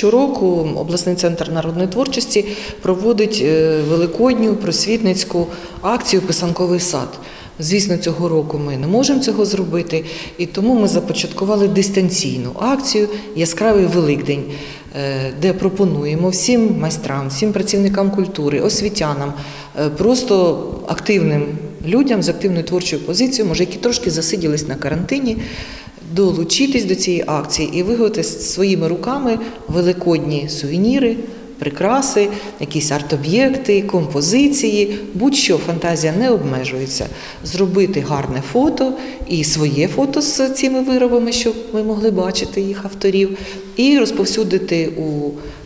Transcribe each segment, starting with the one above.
Щороку обласний центр народної творчості проводить великодню просвітницьку акцію «Писанковий сад». Звісно, цього року ми не можемо цього зробити, і тому ми започаткували дистанційну акцію «Яскравий Великдень», де пропонуємо всім майстрам, всім працівникам культури, освітянам, просто активним людям з активною творчою позицією, може, які трошки засиділись на карантині, долучитись до цієї акції і виготовити своїми руками великодні сувеніри, прикраси, якісь арт-об'єкти, композиції, будь-що, фантазія не обмежується. Зробити гарне фото і своє фото з цими виробами, щоб ми могли бачити їх авторів, і розповсюдити у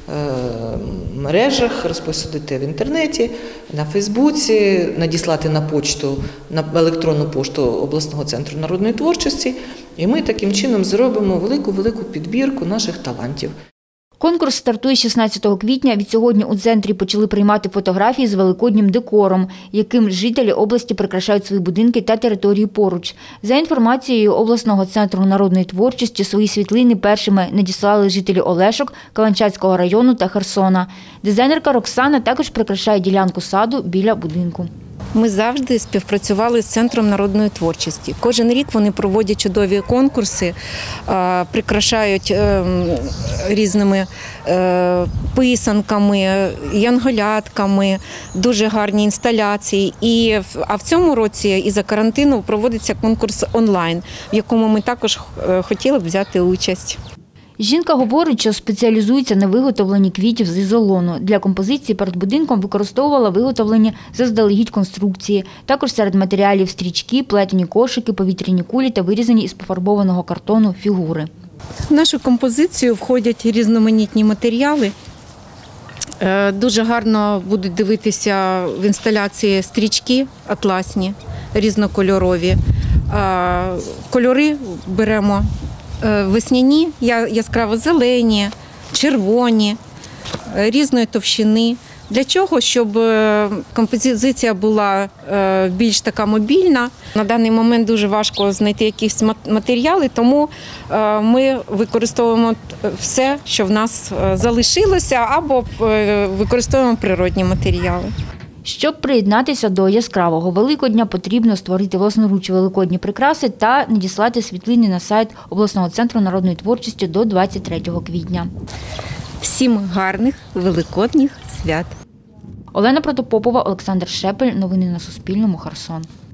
мережах, розповсюдити в інтернеті, на Фейсбуці, надіслати на почту, на електронну пошту обласного центру народної творчості. І ми таким чином зробимо велику-велику підбірку наших талантів. Конкурс стартує 16 квітня. Відсьогодні у центрі почали приймати фотографії з великоднім декором, яким жителі області прикрашають свої будинки та території поруч. За інформацією обласного центру народної творчості, свої світлини першими надіслали жителі Олешок, Каланчацького району та Херсона. Дизайнерка Роксана також прикрашає ділянку саду біля будинку. Ми завжди співпрацювали з Центром народної творчості. Кожен рік вони проводять чудові конкурси, прикрашають різними писанками, янголятками, дуже гарні інсталяції. А в цьому році із-за карантину проводиться конкурс онлайн, в якому ми також хотіли б взяти участь. Жінка говорить, що спеціалізується на виготовленні квітів з ізолону. Для композиції перед будинком використовувала виготовлені заздалегідь конструкції. Також серед матеріалів стрічки, плетені кошики, повітряні кулі та вирізані із пофарбованого картону фігури. В нашу композицію входять різноманітні матеріали. Дуже гарно будуть дивитися в інсталяції стрічки атласні, різнокольорові. Кольори беремо весняні, яскраво-зелені, червоні, різної товщини. Для чого? Щоб композиція була більш така мобільна. На даний момент дуже важко знайти якісь матеріали, тому ми використовуємо все, що в нас залишилося, або використовуємо природні матеріали. Щоб приєднатися до яскравого Великодня, потрібно створити власноруч великодні прикраси та надіслати світлини на сайт обласного центру народної творчості до 23 квітня. Всім гарних великодніх свят! Олена Протопопова, Олександр Шепель. Новини на Суспільному. Херсон.